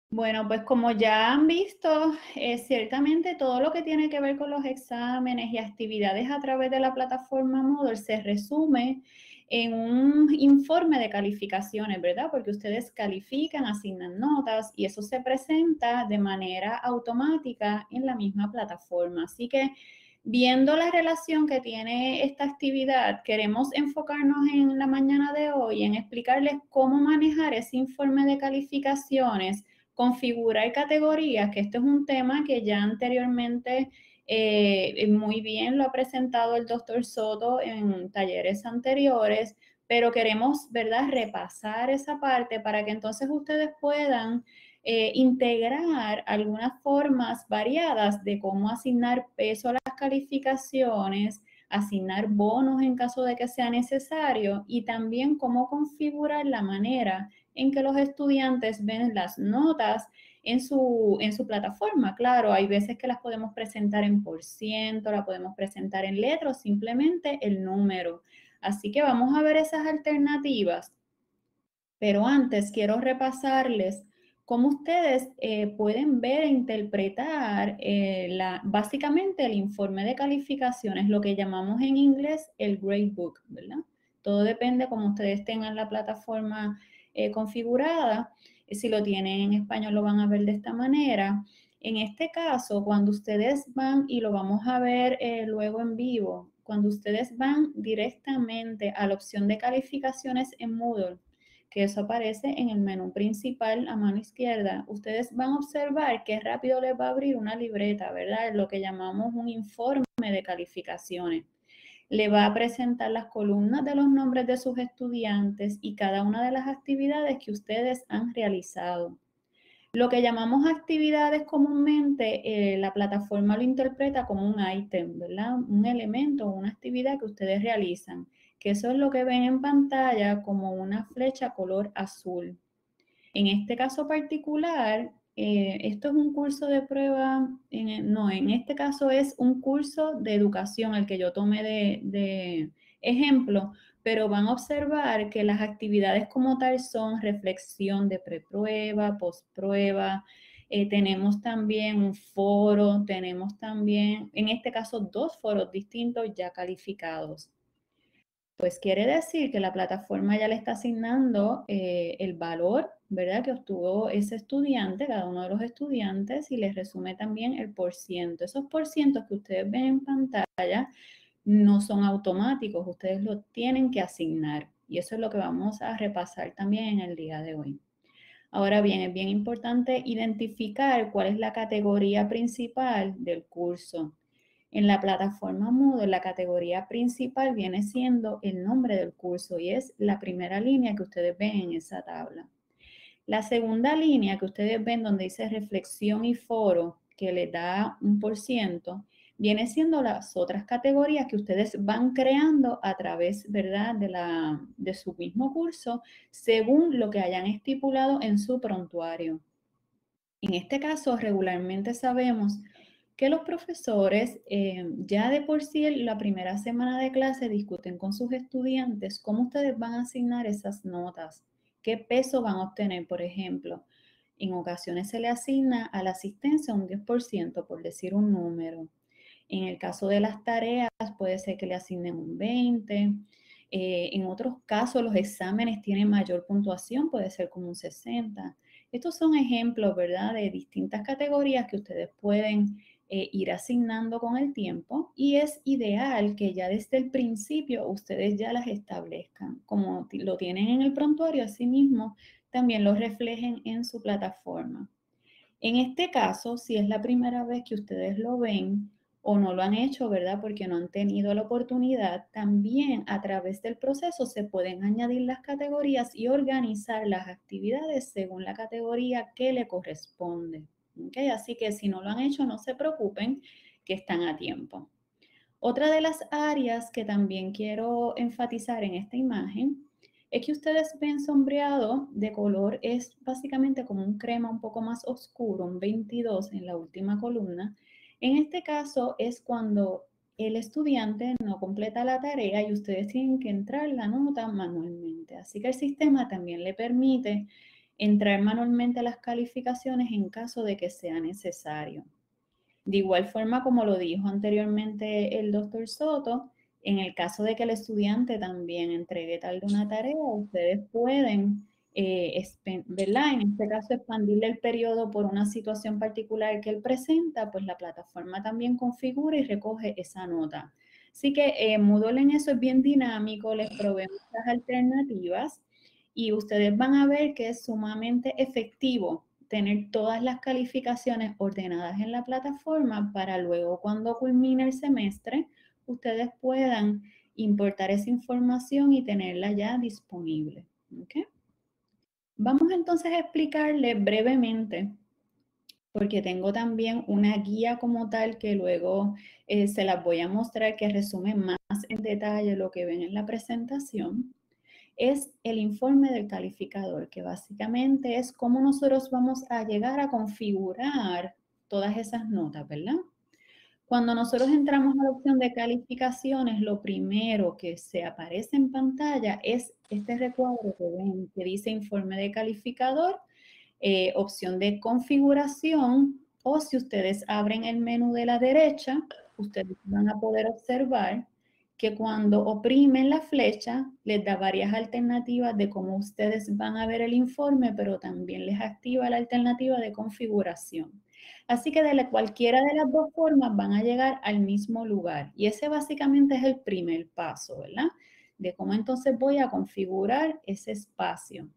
Bueno, pues como ya han visto, ciertamente todo lo que tiene que ver con los exámenes y actividades a través de la plataforma Moodle se resume en un informe de calificaciones, ¿verdad? Porque ustedes califican, asignan notas y eso se presenta de manera automática en la misma plataforma. Así que viendo la relación que tiene esta actividad, queremos enfocarnos en la mañana de hoy en explicarles cómo manejar ese informe de calificaciones, configurar categorías, que esto es un tema que ya anteriormente muy bien lo ha presentado el doctor Soto en talleres anteriores, pero queremos, ¿verdad?, repasar esa parte para que entonces ustedes puedan integrar algunas formas variadas de cómo asignar peso a las calificaciones, asignar bonos en caso de que sea necesario y también cómo configurar la manera en que los estudiantes ven las notas en su plataforma. Claro, hay veces que las podemos presentar en por ciento, la podemos presentar en letras, simplemente el número. Así que vamos a ver esas alternativas. Pero antes quiero repasarles cómo ustedes pueden ver e interpretar básicamente el informe de calificaciones, lo que llamamos en inglés el gradebook, ¿verdad? Todo depende cómo ustedes tengan la plataforma configurada. Si lo tienen en español lo van a ver de esta manera. En este caso, cuando ustedes van, y lo vamos a ver luego en vivo, cuando ustedes van directamente a la opción de calificaciones en Moodle, que eso aparece en el menú principal a mano izquierda, ustedes van a observar que rápido les va a abrir una libreta, ¿verdad? Lo que llamamos un informe de calificaciones. Le va a presentar las columnas de los nombres de sus estudiantes y cada una de las actividades que ustedes han realizado. Lo que llamamos actividades comúnmente, la plataforma lo interpreta como un ítem, ¿verdad? Un elemento o una actividad que ustedes realizan, que eso es lo que ven en pantalla como una flecha color azul. En este caso particular, esto es un curso de prueba, en este caso es un curso de educación, el que yo tomé de ejemplo, pero van a observar que las actividades como tal son reflexión de preprueba, postprueba, tenemos también un foro, tenemos también, en este caso, 2 foros distintos ya calificados. Pues quiere decir que la plataforma ya le está asignando el valor, ¿verdad?, que obtuvo ese estudiante, cada uno de los estudiantes, y les resume también el porciento. Esos porcientos que ustedes ven en pantalla no son automáticos, ustedes lo tienen que asignar. Y eso es lo que vamos a repasar también en el día de hoy. Ahora bien, es bien importante identificar cuál es la categoría principal del curso. En la plataforma Moodle, la categoría principal viene siendo el nombre del curso y es la primera línea que ustedes ven en esa tabla. La segunda línea que ustedes ven donde dice reflexión y foro, que le da un por ciento, viene siendo las otras categorías que ustedes van creando a través, ¿verdad?, de su mismo curso, según lo que hayan estipulado en su prontuario. En este caso, regularmente sabemos que los profesores ya de por sí en la primera semana de clase discuten con sus estudiantes cómo ustedes van a asignar esas notas, qué peso van a obtener, por ejemplo. En ocasiones se le asigna a la asistencia un 10%, por decir un número. En el caso de las tareas, puede ser que le asignen un 20%. En otros casos, los exámenes tienen mayor puntuación, puede ser como un 60%. Estos son ejemplos, ¿verdad?, de distintas categorías que ustedes pueden ir asignando con el tiempo y es ideal que ya desde el principio ustedes ya las establezcan. Como lo tienen en el prontuario, asimismo también lo reflejen en su plataforma. En este caso, si es la primera vez que ustedes lo ven o no lo han hecho, ¿verdad?, porque no han tenido la oportunidad, también a través del proceso se pueden añadir las categorías y organizar las actividades según la categoría que le corresponde. ¿Okay? Así que si no lo han hecho, no se preocupen, que están a tiempo. Otra de las áreas que también quiero enfatizar en esta imagen es que ustedes ven sombreado de color, es básicamente como un crema un poco más oscuro, un 22 en la última columna. En este caso es cuando el estudiante no completa la tarea y ustedes tienen que entrar la nota manualmente. Así que el sistema también le permite entrar manualmente a las calificaciones en caso de que sea necesario. De igual forma, como lo dijo anteriormente el doctor Soto, en el caso de que el estudiante también entregue tarde una tarea, ustedes pueden, ¿verdad? En este caso, expandirle el periodo por una situación particular que él presenta, pues la plataforma también configura y recoge esa nota. Así que Moodle en eso es bien dinámico, les provee muchas alternativas y ustedes van a ver que es sumamente efectivo tener todas las calificaciones ordenadas en la plataforma para luego cuando culmine el semestre, ustedes puedan importar esa información y tenerla ya disponible. ¿Okay? Vamos entonces a explicarle brevemente, porque tengo también una guía como tal que luego se las voy a mostrar que resume más en detalle lo que ven en la presentación. Es el informe del calificador, que básicamente es cómo nosotros vamos a llegar a configurar todas esas notas, ¿verdad? Cuando nosotros entramos a la opción de calificaciones, lo primero que se aparece en pantalla es este recuadro que ven, que dice informe de calificador, opción de configuración, o si ustedes abren el menú de la derecha, ustedes van a poder observar que cuando oprimen la flecha, les da varias alternativas de cómo ustedes van a ver el informe, pero también les activa la alternativa de configuración. Así que de cualquiera de las dos formas van a llegar al mismo lugar. Y ese básicamente es el primer paso, ¿verdad? De cómo entonces voy a configurar ese espacio.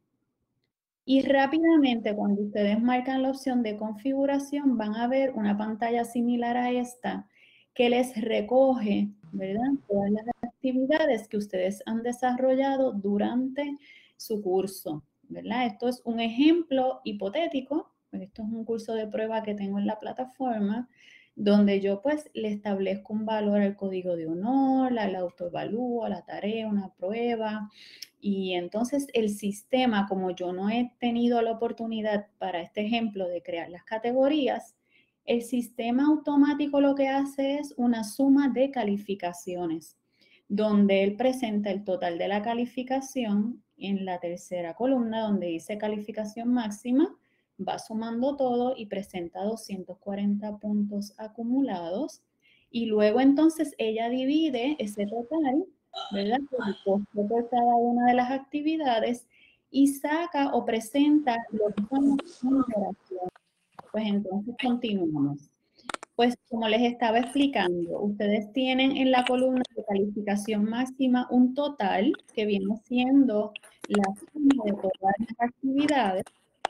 Y rápidamente, cuando ustedes marcan la opción de configuración, van a ver una pantalla similar a esta que les recoge, ¿verdad?, todas las actividades que ustedes han desarrollado durante su curso, ¿verdad? Esto es un ejemplo hipotético, esto es un curso de prueba que tengo en la plataforma, donde yo pues le establezco un valor al código de honor, al autoevalúo, a la tarea, una prueba. Y entonces el sistema, como yo no he tenido la oportunidad para este ejemplo de crear las categorías, el sistema automático lo que hace es una suma de calificaciones, donde él presenta el total de la calificación en la tercera columna, donde dice calificación máxima, va sumando todo y presenta 240 puntos acumulados. Y luego entonces ella divide ese total, ¿verdad?, por el costo por cada una de las actividades y saca o presenta lo que son las ponderaciones. Pues entonces continuamos. Pues como les estaba explicando, ustedes tienen en la columna de calificación máxima un total que viene siendo la suma de todas las actividades.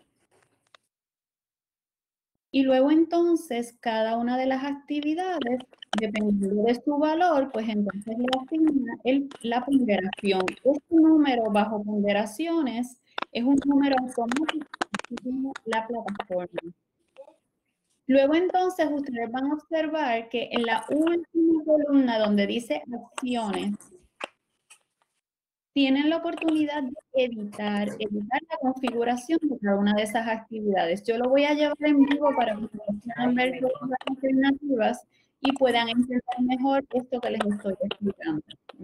Y luego entonces cada una de las actividades, dependiendo de su valor, pues entonces le asigna la ponderación. Este número bajo ponderaciones es un número automático que tiene la plataforma. Luego entonces ustedes van a observar que en la última columna donde dice acciones, tienen la oportunidad de editar la configuración de cada una de esas actividades. Yo lo voy a llevar en vivo para que ustedes puedan ver todas las alternativas y puedan entender mejor esto que les estoy explicando.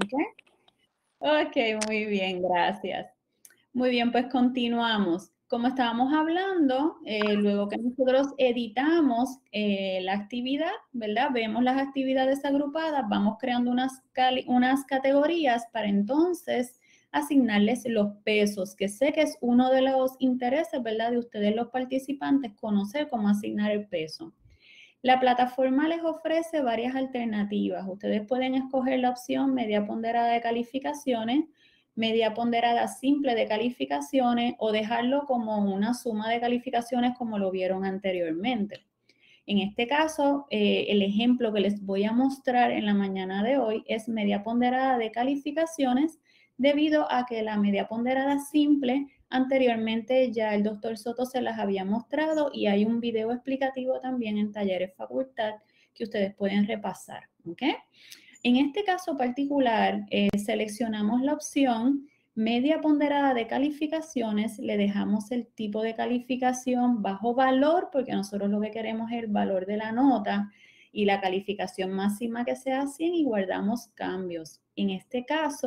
Ok, muy bien, gracias. Muy bien, pues continuamos. Como estábamos hablando, luego que nosotros editamos la actividad, ¿verdad? Vemos las actividades agrupadas, vamos creando unas categorías para entonces asignarles los pesos, que sé que es uno de los intereses, ¿verdad?, de ustedes los participantes, conocer cómo asignar el peso. La plataforma les ofrece varias alternativas. Ustedes pueden escoger la opción media ponderada de calificaciones, media ponderada simple de calificaciones o dejarlo como una suma de calificaciones como lo vieron anteriormente. En este caso, el ejemplo que les voy a mostrar en la mañana de hoy es media ponderada de calificaciones debido a que la media ponderada simple anteriormente ya el doctor Soto se las había mostrado y hay un video explicativo también en Talleres Facultad que ustedes pueden repasar. ¿Okay? En este caso particular, seleccionamos la opción media ponderada de calificaciones, le dejamos el tipo de calificación bajo valor, porque nosotros lo que queremos es el valor de la nota y la calificación máxima que sea 100 y guardamos cambios. En este caso,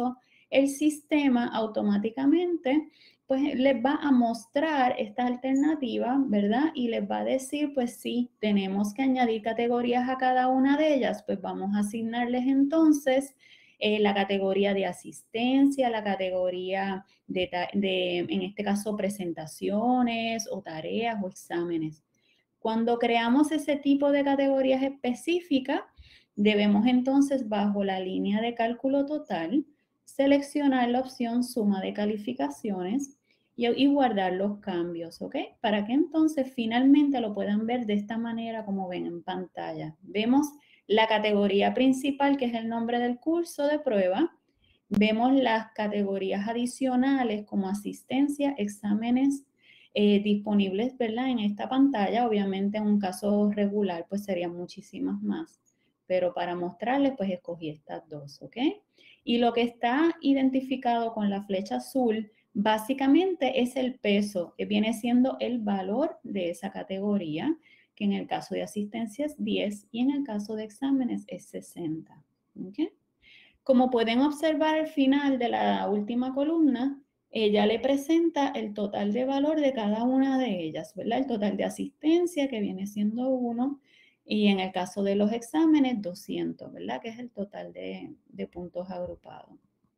el sistema automáticamente pues les va a mostrar esta alternativa, ¿verdad? Y les va a decir, pues sí, tenemos que añadir categorías a cada una de ellas, pues vamos a asignarles entonces la categoría de asistencia, la categoría en este caso, presentaciones o tareas o exámenes. Cuando creamos ese tipo de categorías específicas, debemos entonces, bajo la línea de cálculo total, seleccionar la opción suma de calificaciones y guardar los cambios, ¿ok? Para que entonces finalmente lo puedan ver de esta manera como ven en pantalla. Vemos la categoría principal, que es el nombre del curso de prueba. Vemos las categorías adicionales como asistencia, exámenes disponibles, ¿verdad? En esta pantalla. Obviamente en un caso regular pues serían muchísimas más. Pero para mostrarles pues escogí estas dos, ¿ok? Y lo que está identificado con la flecha azul básicamente es el peso, que viene siendo el valor de esa categoría, que en el caso de asistencia es 10 y en el caso de exámenes es 60. ¿Okay? Como pueden observar al final de la última columna, ella le presenta el total de valor de cada una de ellas, ¿verdad? El total de asistencia, que viene siendo 1, y en el caso de los exámenes, 200, ¿verdad? Que es el total de puntos agrupados.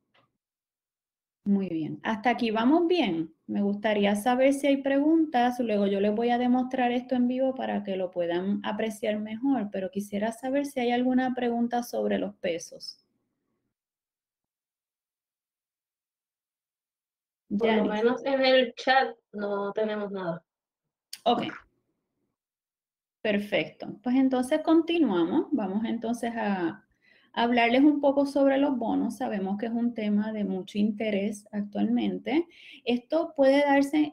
Muy bien. Hasta aquí vamos bien. Me gustaría saber si hay preguntas. Luego yo les voy a demostrar esto en vivo para que lo puedan apreciar mejor, pero quisiera saber si hay alguna pregunta sobre los pesos. Por lo menos en el chat no tenemos nada. Ok. Perfecto. Pues entonces continuamos. Vamos entonces a hablarles un poco sobre los bonos. Sabemos que es un tema de mucho interés actualmente. Esto puede darse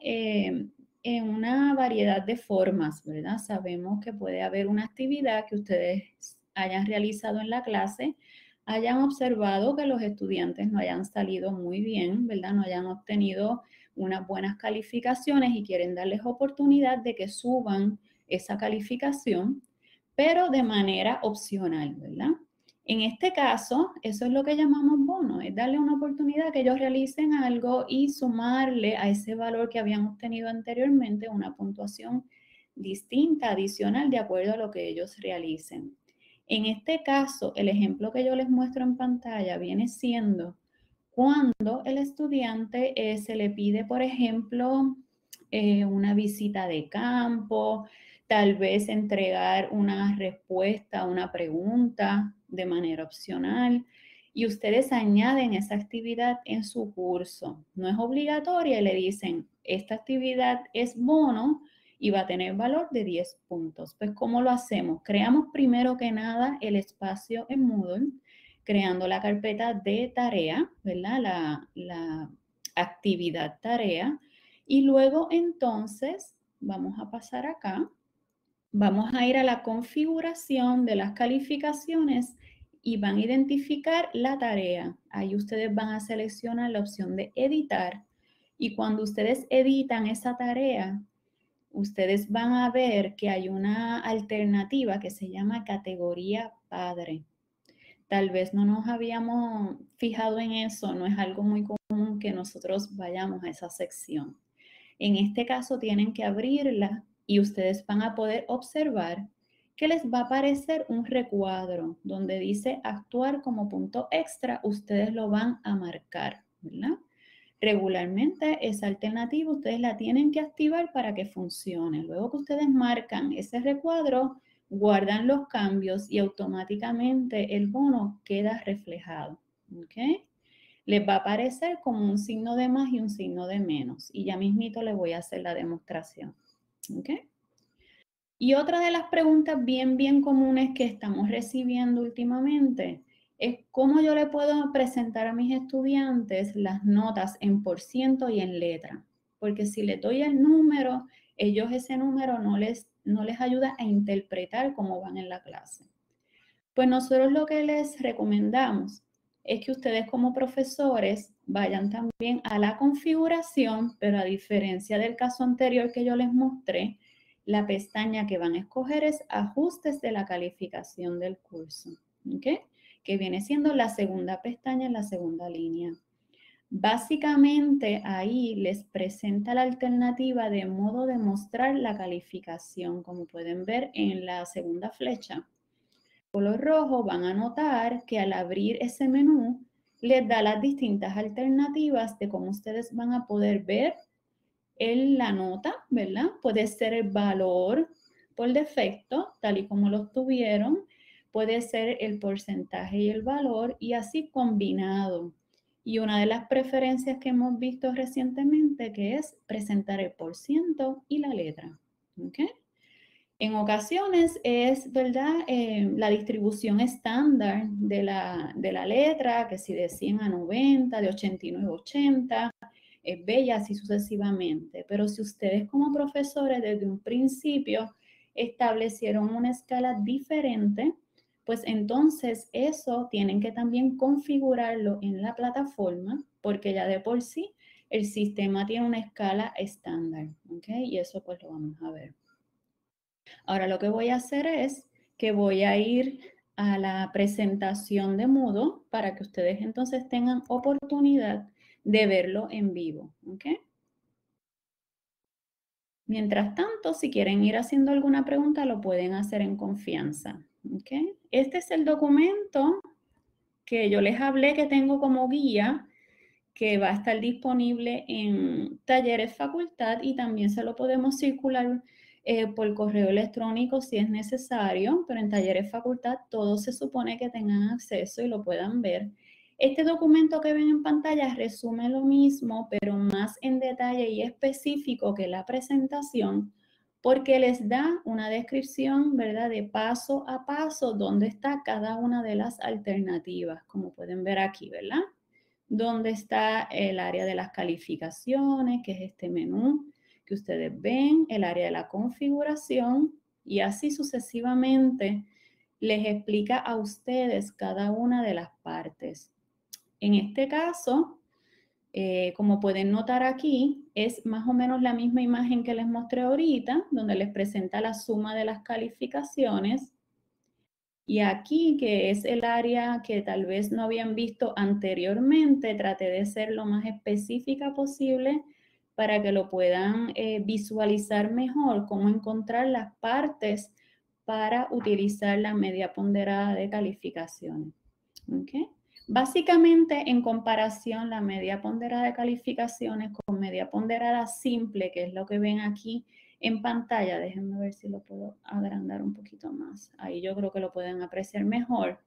en una variedad de formas, ¿verdad? Sabemos que puede haber una actividad que ustedes hayan realizado en la clase, hayan observado que los estudiantes no hayan salido muy bien, ¿verdad? No hayan obtenido unas buenas calificaciones y quieren darles oportunidad de que suban esa calificación, pero de manera opcional, ¿verdad? En este caso, eso es lo que llamamos bono, es darle una oportunidad que ellos realicen algo y sumarle a ese valor que habían obtenido anteriormente una puntuación distinta, adicional, de acuerdo a lo que ellos realicen. En este caso, el ejemplo que yo les muestro en pantalla viene siendo cuando el estudiante se le pide, por ejemplo, una visita de campo, tal vez entregar una respuesta a una pregunta de manera opcional y ustedes añaden esa actividad en su curso. No es obligatoria y le dicen, esta actividad es bono y va a tener valor de 10 puntos. Pues, ¿cómo lo hacemos? Creamos primero que nada el espacio en Moodle, creando la carpeta de tarea, ¿verdad? La actividad tarea. Y luego entonces vamos a pasar acá. Vamos a ir a la configuración de las calificaciones y van a identificar la tarea. Ahí ustedes van a seleccionar la opción de editar y cuando ustedes editan esa tarea, ustedes van a ver que hay una alternativa que se llama categoría padre. Tal vez no nos habíamos fijado en eso, no es algo muy común que nosotros vayamos a esa sección. En este caso tienen que abrirla y ustedes van a poder observar que les va a aparecer un recuadro donde dice actuar como punto extra, ustedes lo van a marcar, ¿verdad? Regularmente esa alternativa ustedes la tienen que activar para que funcione. Luego que ustedes marcan ese recuadro, guardan los cambios y automáticamente el bono queda reflejado. ¿Ok? Les va a aparecer como un signo de más y un signo de menos. Y ya mismito les voy a hacer la demostración. ¿Ok? Y otra de las preguntas bien comunes que estamos recibiendo últimamente es cómo yo le puedo presentar a mis estudiantes las notas en por ciento y en letra. Porque si les doy el número, ellos ese número no les ayuda a interpretar cómo van en la clase. Pues nosotros lo que les recomendamos es que ustedes como profesores vayan también a la configuración, pero a diferencia del caso anterior que yo les mostré, la pestaña que van a escoger es ajustes de la calificación del curso, ¿ok? Que viene siendo la segunda pestaña en la segunda línea. Básicamente ahí les presenta la alternativa de modo de mostrar la calificación, como pueden ver en la segunda flecha. Color rojo van a notar que al abrir ese menú les da las distintas alternativas de cómo ustedes van a poder ver la nota, ¿verdad? Puede ser el valor por defecto, tal y como lo tuvieron, puede ser el porcentaje y el valor y así combinado. Y una de las preferencias que hemos visto recientemente que es presentar el por ciento y la letra. ¿Ok? En ocasiones es, ¿verdad? La distribución estándar de la letra, que si de 100 a 90, de 89 a 80, es bella así sucesivamente. Pero si ustedes como profesores desde un principio establecieron una escala diferente, pues entonces eso tienen que también configurarlo en la plataforma, porque ya de por sí el sistema tiene una escala estándar, ¿ok? Y eso pues lo vamos a ver. Ahora lo que voy a hacer es que voy a ir a la presentación de Moodle para que ustedes entonces tengan oportunidad de verlo en vivo. ¿Ok? Mientras tanto, si quieren ir haciendo alguna pregunta, lo pueden hacer en confianza. ¿Ok? Este es el documento que yo les hablé que tengo como guía, que va a estar disponible en Talleres Facultad y también se lo podemos circular por correo electrónico si es necesario, pero en Talleres Facultad todos se supone que tengan acceso y lo puedan ver. Este documento que ven en pantalla resume lo mismo, pero más en detalle y específico que la presentación, porque les da una descripción, ¿verdad?, de paso a paso dónde está cada una de las alternativas, como pueden ver aquí, ¿verdad? Dónde está el área de las calificaciones, que es este menú que ustedes ven, el área de la configuración y así sucesivamente les explica a ustedes cada una de las partes. En este caso, como pueden notar aquí, es más o menos la misma imagen que les mostré ahorita, donde les presenta la suma de las calificaciones. Y aquí, que es el área que tal vez no habían visto anteriormente, traté de ser lo más específica posible para que lo puedan visualizar mejor, cómo encontrar las partes para utilizar la media ponderada de calificaciones. ¿Okay? Básicamente, en comparación, la media ponderada de calificaciones con media ponderada simple, que es lo que ven aquí en pantalla, déjenme ver si lo puedo agrandar un poquito más. Ahí yo creo que lo pueden apreciar mejor.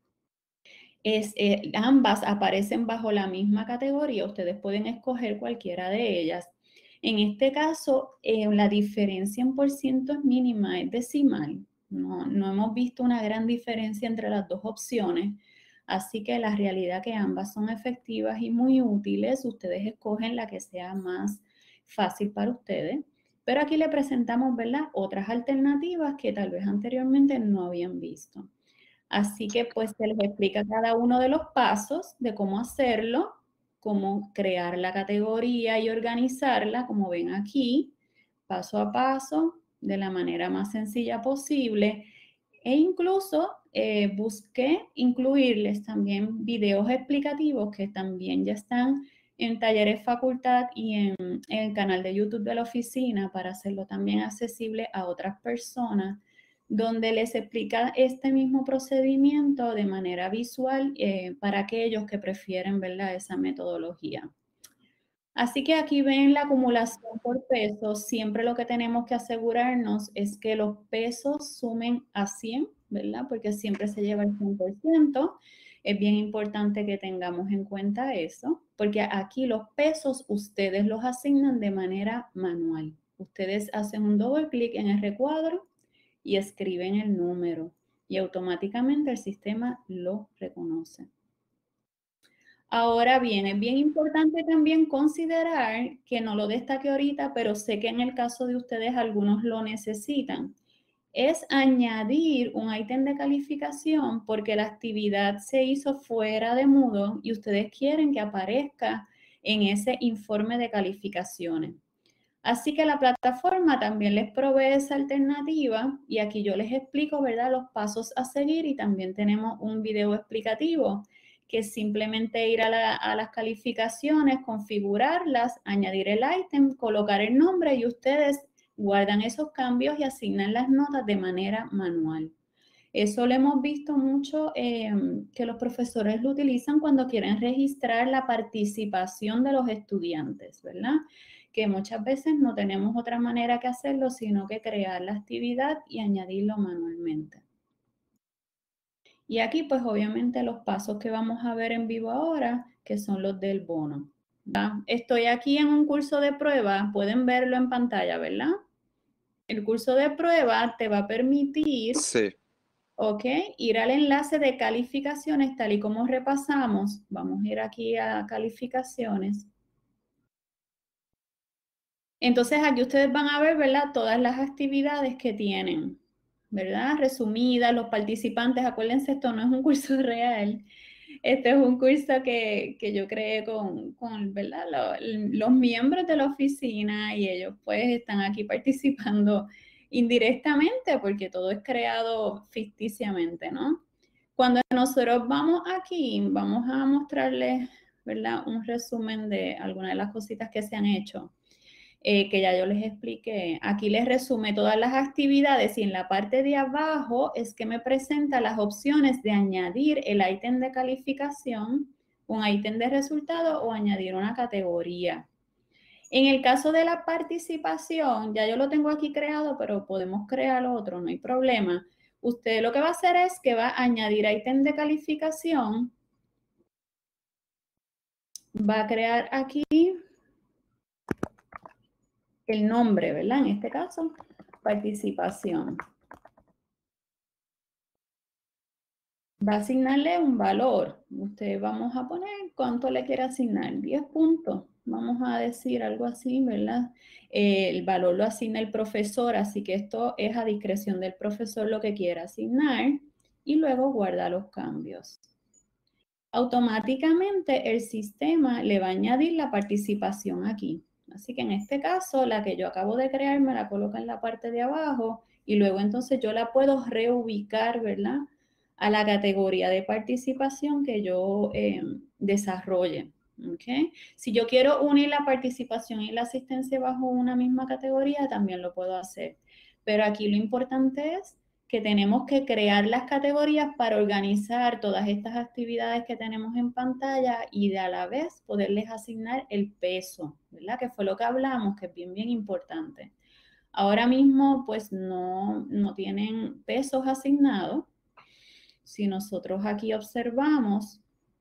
Ambas aparecen bajo la misma categoría, ustedes pueden escoger cualquiera de ellas. En este caso, la diferencia en por ciento es mínima, es decimal. No hemos visto una gran diferencia entre las dos opciones, así que la realidad que ambas son efectivas y muy útiles. Ustedes escogen la que sea más fácil para ustedes. Pero aquí le presentamos, ¿verdad?, otras alternativas que tal vez anteriormente no habían visto. Así que pues se les explica cada uno de los pasos de cómo hacerlo, cómo crear la categoría y organizarla, como ven aquí, paso a paso, de la manera más sencilla posible. E incluso busqué incluirles también videos explicativos que también ya están en Talleres Facultad y en el canal de YouTube de la oficina para hacerlo también accesible a otras personas, donde les explica este mismo procedimiento de manera visual para aquellos que prefieren, ¿verdad?, esa metodología. Así que aquí ven la acumulación por pesos. Siempre lo que tenemos que asegurarnos es que los pesos sumen a 100, ¿verdad? Porque siempre se lleva el 100%. Es bien importante que tengamos en cuenta eso, porque aquí los pesos ustedes los asignan de manera manual. Ustedes hacen un doble clic en el recuadro y escriben el número y automáticamente el sistema lo reconoce. Ahora bien, es bien importante también considerar, que no lo destaque ahorita, pero sé que en el caso de ustedes algunos lo necesitan, es añadir un ítem de calificación porque la actividad se hizo fuera de Moodle y ustedes quieren que aparezca en ese informe de calificaciones. Así que la plataforma también les provee esa alternativa y aquí yo les explico, ¿verdad?, los pasos a seguir y también tenemos un video explicativo que es simplemente ir a las calificaciones, configurarlas, añadir el ítem, colocar el nombre y ustedes guardan esos cambios y asignan las notas de manera manual. Eso lo hemos visto mucho que los profesores lo utilizan cuando quieren registrar la participación de los estudiantes, ¿verdad? Que muchas veces no tenemos otra manera que hacerlo, sino que crear la actividad y añadirlo manualmente. Y aquí, pues, obviamente, los pasos que vamos a ver en vivo ahora, que son los del bono. ¿verdad? Estoy aquí en un curso de prueba, pueden verlo en pantalla, ¿verdad? El curso de prueba te va a permitir... Sí. Ok, ir al enlace de calificaciones tal y como repasamos. Vamos a ir aquí a calificaciones. Entonces aquí ustedes van a ver, ¿verdad? Todas las actividades que tienen, ¿verdad? Resumidas, los participantes. Acuérdense, esto no es un curso real. Este es un curso que yo creé con ¿verdad? Los miembros de la oficina y ellos pues están aquí participando indirectamente porque todo es creado ficticiamente, ¿no? Cuando nosotros vamos aquí, vamos a mostrarles, ¿verdad? Un resumen de algunas de las cositas que se han hecho. Que ya yo les expliqué. Aquí les resume todas las actividades y en la parte de abajo es que me presenta las opciones de añadir el ítem de calificación, un ítem de resultado o añadir una categoría. En el caso de la participación, ya yo lo tengo aquí creado, pero podemos crear otro, no hay problema. Usted lo que va a hacer es que va a añadir ítem de calificación, va a crear aquí el nombre, ¿verdad? En este caso, participación. Va a asignarle un valor. Usted vamos a poner cuánto le quiere asignar, 10 puntos. Vamos a decir algo así, ¿verdad? El valor lo asigna el profesor, así que esto es a discreción del profesor lo que quiera asignar y luego guarda los cambios. Automáticamente el sistema le va a añadir la participación aquí. Así que en este caso, la que yo acabo de crear me la coloca en la parte de abajo y luego entonces yo la puedo reubicar, ¿verdad? A la categoría de participación que yo desarrolle. ¿Okay? Si yo quiero unir la participación y la asistencia bajo una misma categoría, también lo puedo hacer. Pero aquí lo importante es que tenemos que crear las categorías para organizar todas estas actividades que tenemos en pantalla y de a la vez poderles asignar el peso, ¿verdad? Que fue lo que hablamos, que es bien, bien importante. Ahora mismo, pues no tienen pesos asignados. Si nosotros aquí observamos,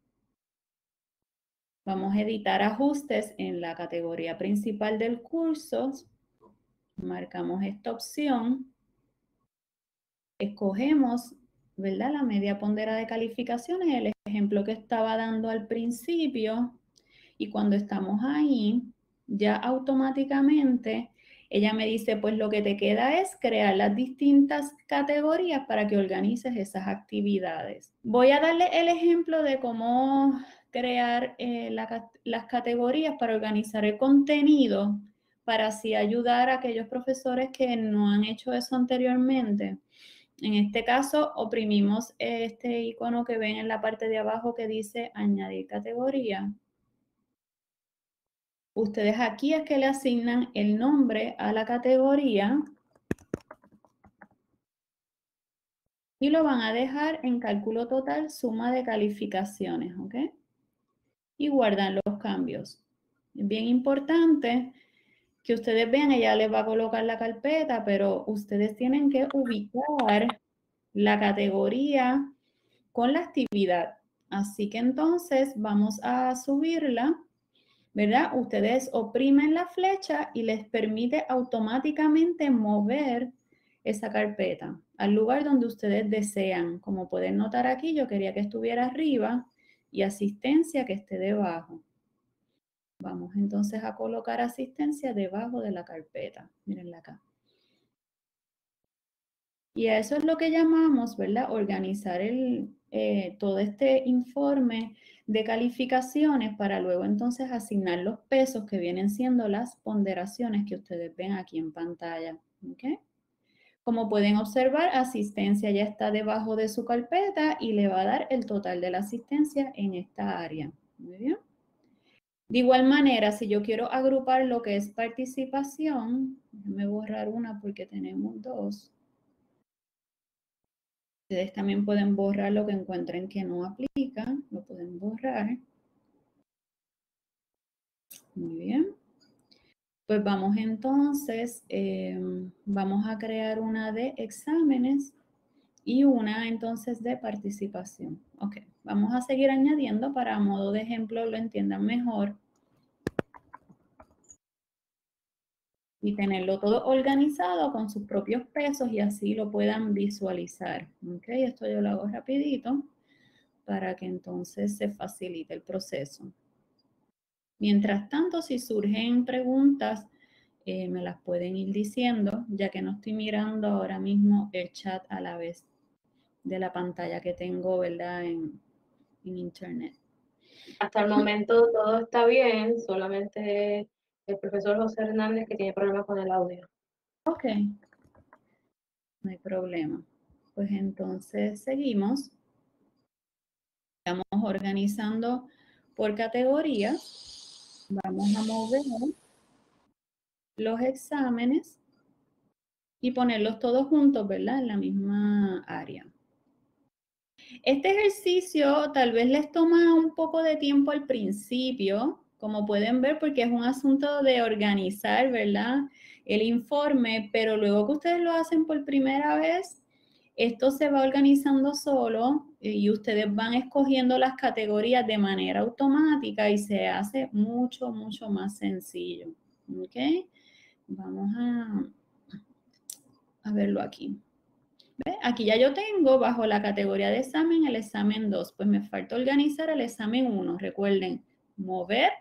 vamos a editar ajustes en la categoría principal del curso, marcamos esta opción, escogemos, ¿verdad? La media ponderada de calificaciones, el ejemplo que estaba dando al principio, y cuando estamos ahí, ya automáticamente ella me dice, pues lo que te queda es crear las distintas categorías para que organices esas actividades. Voy a darle el ejemplo de cómo crear las categorías para organizar el contenido, para así ayudar a aquellos profesores que no han hecho eso anteriormente. En este caso, oprimimos este icono que ven en la parte de abajo que dice añadir categoría. Ustedes aquí es que le asignan el nombre a la categoría y lo van a dejar en cálculo total suma de calificaciones, ¿ok? Y guardan los cambios. Es bien importante que ustedes vean, ella les va a colocar la carpeta, pero ustedes tienen que ubicar la categoría con la actividad. Así que entonces vamos a subirla, ¿verdad? Ustedes oprimen la flecha y les permite automáticamente mover esa carpeta al lugar donde ustedes desean. Como pueden notar aquí, yo quería que estuviera arriba y asistencia que esté debajo. Vamos entonces a colocar asistencia debajo de la carpeta. Mírenla acá. Y a eso es lo que llamamos, ¿verdad? Organizar todo este informe de calificaciones para luego entonces asignar los pesos que vienen siendo las ponderaciones que ustedes ven aquí en pantalla. ¿Ok? Como pueden observar, asistencia ya está debajo de su carpeta y le va a dar el total de la asistencia en esta área. Muy bien. De igual manera, si yo quiero agrupar lo que es participación, déjenme borrar una porque tenemos dos. Ustedes también pueden borrar lo que encuentren que no aplica, lo pueden borrar. Muy bien. Pues vamos entonces, vamos a crear una de exámenes y una entonces de participación. Ok, vamos a seguir añadiendo para a modo de ejemplo lo entiendan mejor. Y tenerlo todo organizado con sus propios pesos y así lo puedan visualizar. Ok, esto yo lo hago rapidito para que entonces se facilite el proceso. Mientras tanto, si surgen preguntas, me las pueden ir diciendo, ya que no estoy mirando ahora mismo el chat a la vez de la pantalla que tengo, ¿verdad? En internet. Hasta el momento todo está bien, solamente el profesor José Hernández que tiene problemas con el audio. Ok, no hay problema. Pues entonces seguimos. Estamos organizando por categorías. Vamos a mover los exámenes y ponerlos todos juntos, ¿verdad? En la misma área. Este ejercicio tal vez les toma un poco de tiempo al principio, como pueden ver, porque es un asunto de organizar, ¿verdad? El informe, pero luego que ustedes lo hacen por primera vez, esto se va organizando solo y ustedes van escogiendo las categorías de manera automática y se hace mucho, mucho más sencillo. ¿Ok? Vamos a verlo aquí. ¿Ve? Aquí ya yo tengo bajo la categoría de examen el examen 2. Pues me falta organizar el examen 1. Recuerden, mover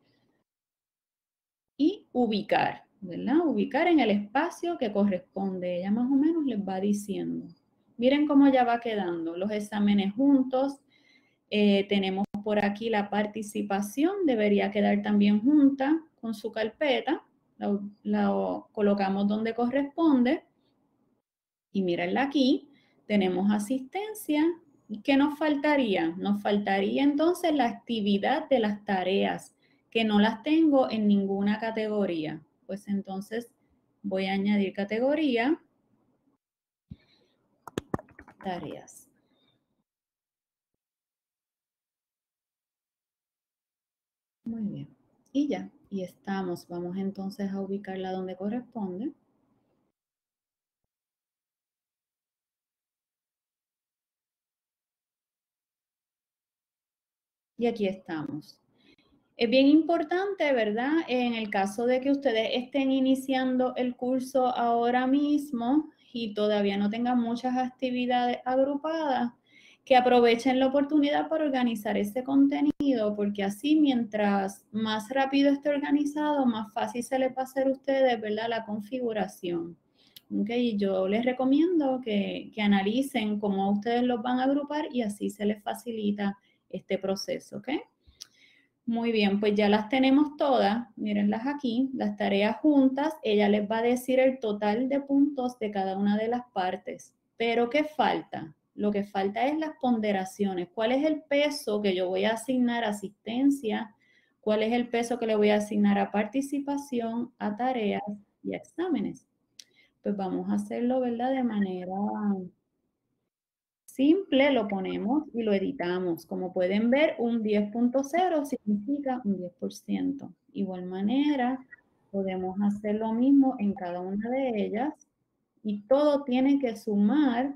y ubicar, ¿verdad? Ubicar en el espacio que corresponde. Ella más o menos les va diciendo. Miren cómo ya va quedando. Los exámenes juntos. Tenemos por aquí la participación. Debería quedar también junta con su carpeta. La colocamos donde corresponde. Y mírenla aquí. Tenemos asistencia. ¿Y qué nos faltaría? Nos faltaría entonces la actividad de las tareas, que no las tengo en ninguna categoría. Pues entonces voy a añadir categoría, tareas. Muy bien. Y ya, y estamos. Vamos entonces a ubicarla donde corresponde. Y aquí estamos. Es bien importante, ¿verdad? En el caso de que ustedes estén iniciando el curso ahora mismo y todavía no tengan muchas actividades agrupadas, que aprovechen la oportunidad para organizar ese contenido, porque así mientras más rápido esté organizado, más fácil se les va a hacer a ustedes, ¿verdad? La configuración. ¿Okay? Yo les recomiendo que analicen cómo ustedes los van a agrupar y así se les facilita este proceso, ¿ok? Muy bien, pues ya las tenemos todas, mírenlas aquí, las tareas juntas, ella les va a decir el total de puntos de cada una de las partes. Pero ¿qué falta? Lo que falta es las ponderaciones. ¿Cuál es el peso que yo voy a asignar a asistencia? ¿Cuál es el peso que le voy a asignar a participación, a tareas y a exámenes? Pues vamos a hacerlo, ¿verdad? De manera simple, lo ponemos y lo editamos. Como pueden ver, un 10.0 significa un 10%. Igual manera, podemos hacer lo mismo en cada una de ellas y todo tiene que sumar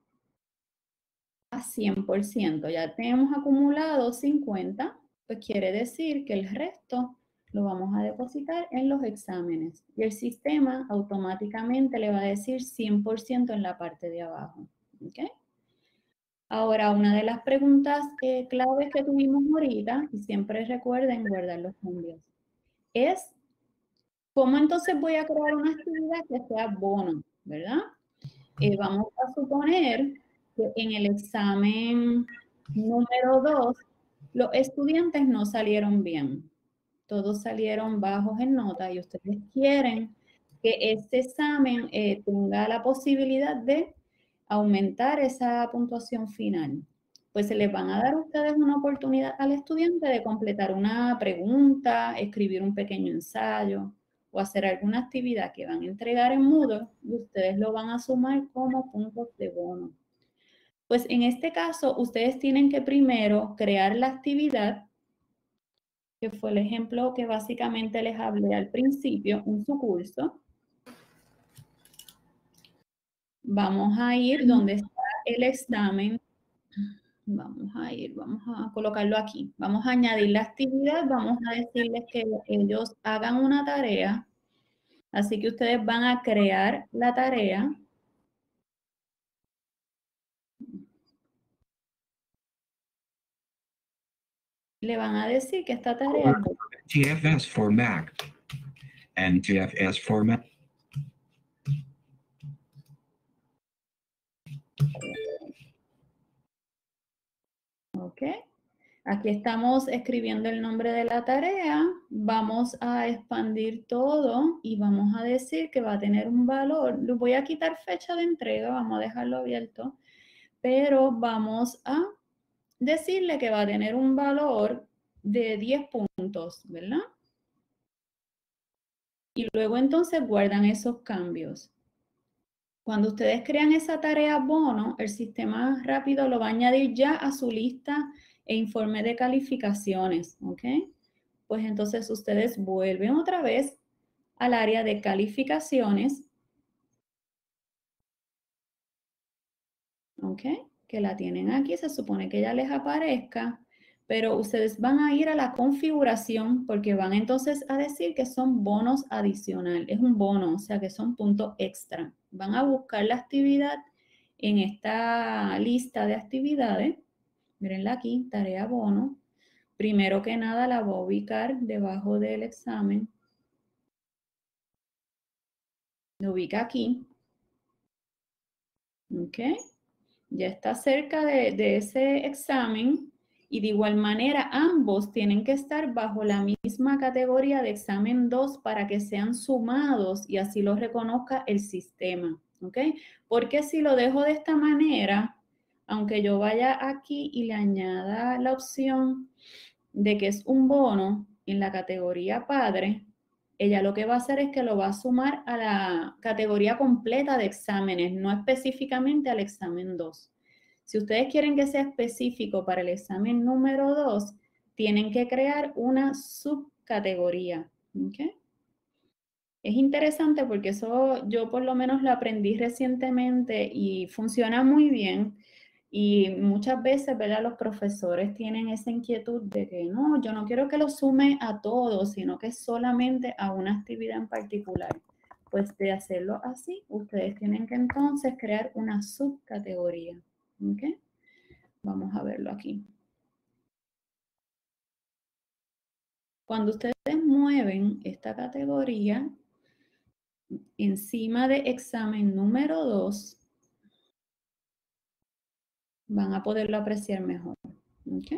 a 100%. Ya tenemos acumulado 50, pues quiere decir que el resto lo vamos a depositar en los exámenes y el sistema automáticamente le va a decir 100% en la parte de abajo. ¿Ok? Ahora, una de las preguntas claves que tuvimos ahorita, y siempre recuerden guardar los cambios, es ¿cómo entonces voy a crear una actividad que sea bono, verdad? Vamos a suponer que en el examen número 2 los estudiantes no salieron bien. Todos salieron bajos en nota y ustedes quieren que este examen tenga la posibilidad de aumentar esa puntuación final. Pues se les van a dar a ustedes una oportunidad al estudiante de completar una pregunta, escribir un pequeño ensayo o hacer alguna actividad que van a entregar en Moodle y ustedes lo van a sumar como puntos de bono. Pues en este caso, ustedes tienen que primero crear la actividad, que fue el ejemplo que básicamente les hablé al principio, en su curso. Vamos a ir donde está el examen. Vamos a colocarlo aquí. Vamos a añadir la actividad, vamos a decirles que ellos hagan una tarea. Así que ustedes van a crear la tarea. Le van a decir que esta tarea es GFS for Mac and GFS for Mac. Ok. Aquí estamos escribiendo el nombre de la tarea. Vamos a expandir todo y vamos a decir que va a tener un valor. Les voy a quitar fecha de entrega, vamos a dejarlo abierto, pero vamos a decirle que va a tener un valor de 10 puntos, ¿verdad? Y luego entonces guardan esos cambios. Cuando ustedes crean esa tarea bono, el sistema rápido lo va a añadir ya a su lista e informe de calificaciones, ¿ok? Pues entonces ustedes vuelven otra vez al área de calificaciones, ¿ok? Que la tienen aquí, se supone que ya les aparezca, pero ustedes van a ir a la configuración porque van entonces a decir que son bonos adicional. Es un bono, o sea que son puntos extra. Van a buscar la actividad en esta lista de actividades. Mírenla aquí, tarea bono. Primero que nada la voy a ubicar debajo del examen. Lo ubica aquí. ¿Ok? Ya está cerca de ese examen y de igual manera ambos tienen que estar bajo la misma categoría de examen 2 para que sean sumados y así lo reconozca el sistema, ¿ok? Porque si lo dejo de esta manera, aunque yo vaya aquí y le añada la opción de que es un bono en la categoría padre, ella lo que va a hacer es que lo va a sumar a la categoría completa de exámenes, no específicamente al examen 2. Si ustedes quieren que sea específico para el examen número 2, tienen que crear una subcategoría. ¿Okay? Es interesante porque eso yo por lo menos lo aprendí recientemente y funciona muy bien. Y muchas veces, ¿verdad? Los profesores tienen esa inquietud de que no, yo no quiero que lo sume a todos, sino que solamente a una actividad en particular. Pues de hacerlo así, ustedes tienen que entonces crear una subcategoría. ¿Ok? Vamos a verlo aquí. Cuando ustedes mueven esta categoría encima de examen número 2, van a poderlo apreciar mejor. ¿Okay?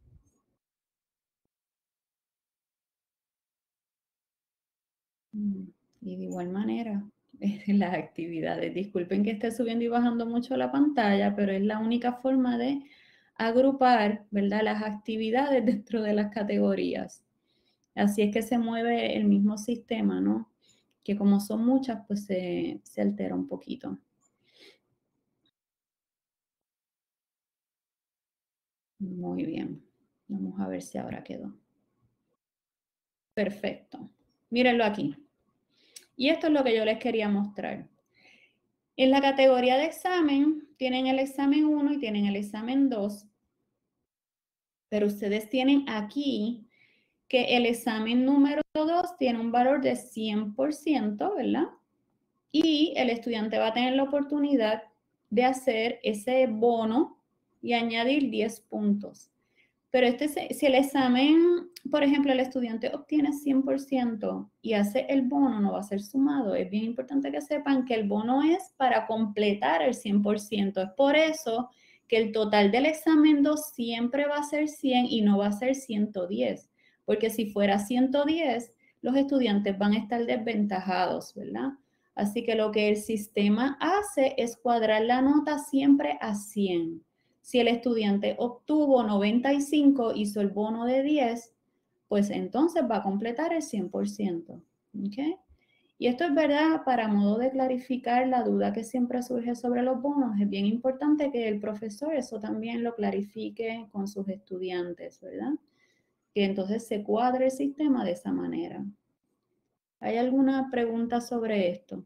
Y de igual manera, las actividades. Disculpen que esté subiendo y bajando mucho la pantalla, pero es la única forma de agrupar, ¿verdad?, las actividades dentro de las categorías. Así es que se mueve el mismo sistema, ¿no? Que como son muchas, pues se altera un poquito. Muy bien. Vamos a ver si ahora quedó. Perfecto. Mírenlo aquí. Y esto es lo que yo les quería mostrar. En la categoría de examen, tienen el examen 1 y tienen el examen 2. Pero ustedes tienen aquí que el examen número 2 tiene un valor de 100%, ¿verdad? Y el estudiante va a tener la oportunidad de hacer ese bono y añadir 10 puntos. Pero si el examen, por ejemplo, el estudiante obtiene 100% y hace el bono, no va a ser sumado. Es bien importante que sepan que el bono es para completar el 100%. Es por eso que el total del examen 2 siempre va a ser 100 y no va a ser 110. Porque si fuera 110, los estudiantes van a estar desventajados, ¿verdad? Así que lo que el sistema hace es cuadrar la nota siempre a 100. Si el estudiante obtuvo 95, hizo el bono de 10, pues entonces va a completar el 100%. ¿Ok? Y esto es verdad, para modo de clarificar la duda que siempre surge sobre los bonos, es bien importante que el profesor eso también lo clarifique con sus estudiantes, ¿verdad? Que entonces se cuadre el sistema de esa manera. ¿Hay alguna pregunta sobre esto?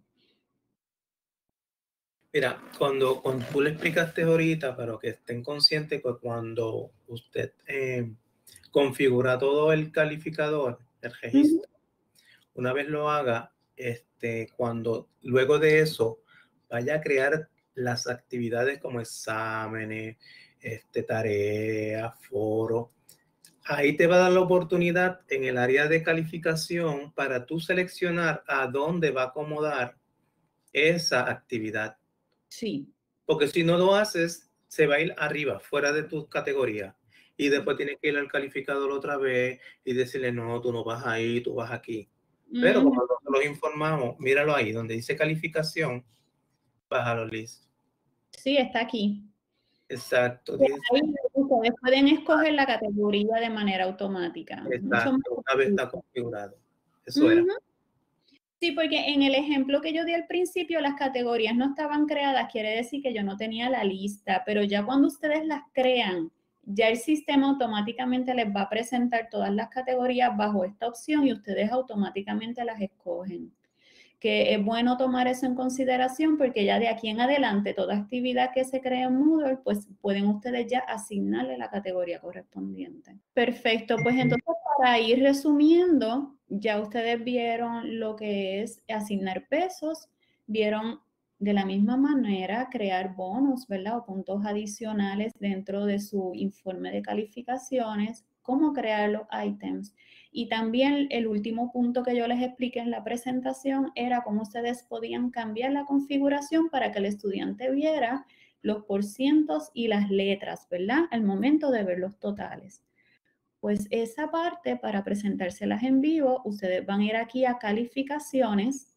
Mira, cuando tú le explicaste ahorita, pero que estén conscientes que cuando usted configura todo el calificador, el registro, una vez lo haga, cuando luego de eso vaya a crear las actividades como exámenes, tareas, foros, ahí te va a dar la oportunidad en el área de calificación para tú seleccionar a dónde va a acomodar esa actividad. Sí. Porque si no lo haces, se va a ir arriba, fuera de tu categoría. Y después tienes que ir al calificador otra vez y decirle, no, tú no vas ahí, tú vas aquí. Pero como nosotros los informamos, míralo ahí, donde dice calificación, bájalo, Liz. Sí, está aquí. Exacto. Ahí ustedes pueden escoger la categoría de manera automática. Exacto, una vez está configurado. Eso era. Sí, porque en el ejemplo que yo di al principio, las categorías no estaban creadas, quiere decir que yo no tenía la lista, pero ya cuando ustedes las crean, ya el sistema automáticamente les va a presentar todas las categorías bajo esta opción y ustedes automáticamente las escogen. Que es bueno tomar eso en consideración porque ya de aquí en adelante, toda actividad que se cree en Moodle, pues pueden ustedes ya asignarle la categoría correspondiente. Perfecto, pues entonces para ir resumiendo, ya ustedes vieron lo que es asignar pesos, vieron de la misma manera crear bonos, ¿verdad? O puntos adicionales dentro de su informe de calificaciones, cómo crear los ítems. Y también el último punto que yo les expliqué en la presentación era cómo ustedes podían cambiar la configuración para que el estudiante viera los porcientos y las letras, ¿verdad? Al momento de ver los totales. Pues esa parte, para presentárselas en vivo, ustedes van a ir aquí a calificaciones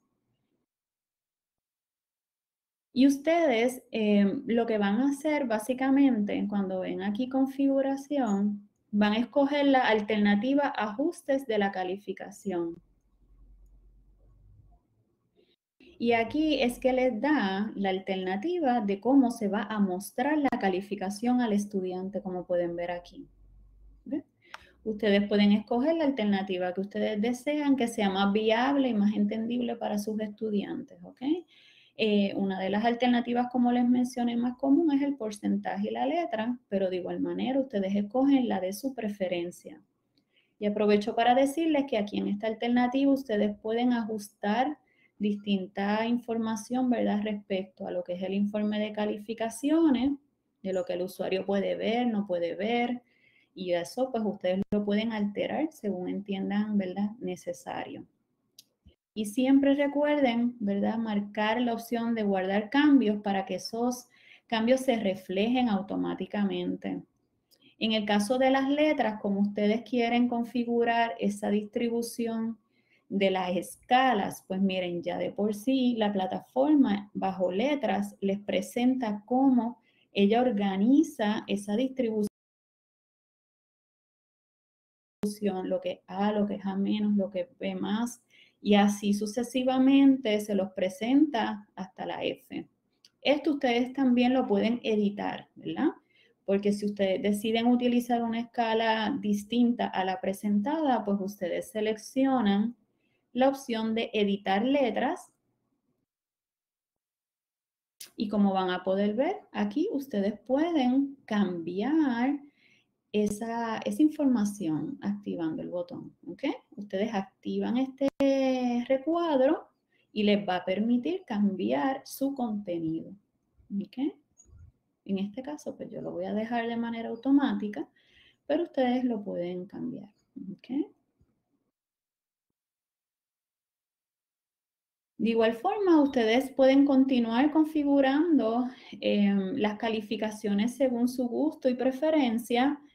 y ustedes lo que van a hacer básicamente cuando ven aquí configuración, van a escoger la alternativa ajustes de la calificación. Y aquí es que les da la alternativa de cómo se va a mostrar la calificación al estudiante, como pueden ver aquí. ¿Ve? Ustedes pueden escoger la alternativa que ustedes desean que sea más viable y más entendible para sus estudiantes, ¿ok? Una de las alternativas, como les mencioné, más común es el porcentaje y la letra, pero de igual manera ustedes escogen la de su preferencia. Y aprovecho para decirles que aquí en esta alternativa ustedes pueden ajustar distinta información, ¿verdad? Respecto a lo que es el informe de calificaciones, de lo que el usuario puede ver, no puede ver, y eso pues ustedes lo pueden alterar según entiendan, ¿verdad? Necesario. Y siempre recuerden, ¿verdad? Marcar la opción de guardar cambios para que esos cambios se reflejen automáticamente. En el caso de las letras, como ustedes quieren configurar esa distribución de las escalas, pues miren, ya de por sí la plataforma bajo letras les presenta cómo ella organiza esa distribución, lo que es A, lo que es A menos, lo que es B más, y así sucesivamente se los presenta hasta la F. Esto ustedes también lo pueden editar, ¿verdad? Porque si ustedes deciden utilizar una escala distinta a la presentada, pues ustedes seleccionan la opción de editar letras. Y como van a poder ver, aquí ustedes pueden cambiar esa información activando el botón, ¿ok? Ustedes activan este recuadro y les va a permitir cambiar su contenido, ¿ok? En este caso, pues yo lo voy a dejar de manera automática, pero ustedes lo pueden cambiar, ¿ok? De igual forma, ustedes pueden continuar configurando las calificaciones según su gusto y preferencia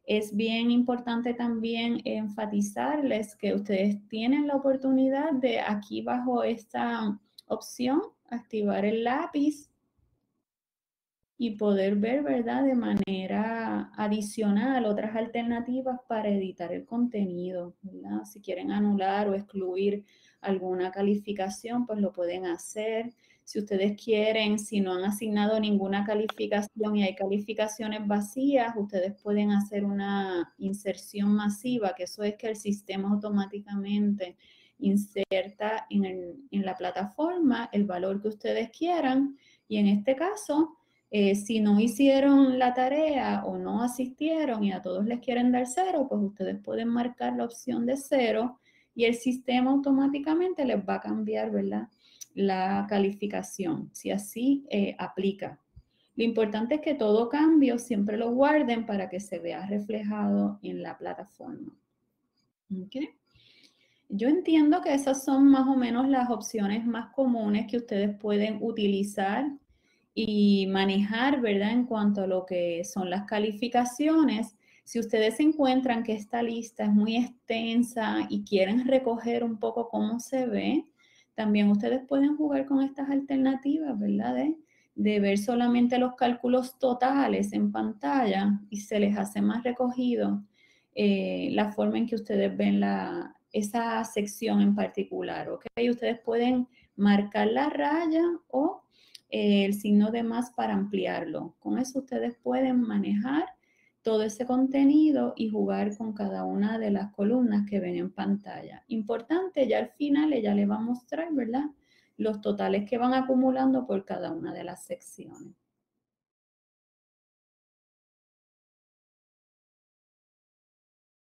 Es bien importante también enfatizarles que ustedes tienen la oportunidad de aquí bajo esta opción, activar el lápiz y poder ver, ¿verdad?, de manera adicional otras alternativas para editar el contenido, ¿verdad? Si quieren anular o excluir alguna calificación, pues lo pueden hacer. Si ustedes quieren, si no han asignado ninguna calificación y hay calificaciones vacías, ustedes pueden hacer una inserción masiva, que eso es que el sistema automáticamente inserta en la plataforma el valor que ustedes quieran y en este caso, si no hicieron la tarea o no asistieron y a todos les quieren dar 0, pues ustedes pueden marcar la opción de 0 y el sistema automáticamente les va a cambiar, ¿verdad?, la calificación, si así aplica. Lo importante es que todo cambio siempre lo guarden para que se vea reflejado en la plataforma. ¿Okay? Yo entiendo que esas son más o menos las opciones más comunes que ustedes pueden utilizar y manejar, ¿verdad?, en cuanto a lo que son las calificaciones. Si ustedes encuentran que esta lista es muy extensa y quieren recoger un poco cómo se ve, también ustedes pueden jugar con estas alternativas, ¿verdad?, de ver solamente los cálculos totales en pantalla y se les hace más recogido la forma en que ustedes ven esa sección en particular, ¿ok? Ustedes pueden marcar la raya o el signo de más para ampliarlo. Con eso ustedes pueden manejar todo ese contenido y jugar con cada una de las columnas que ven en pantalla. Importante, ya al final ella le va a mostrar, ¿verdad?, los totales que van acumulando por cada una de las secciones.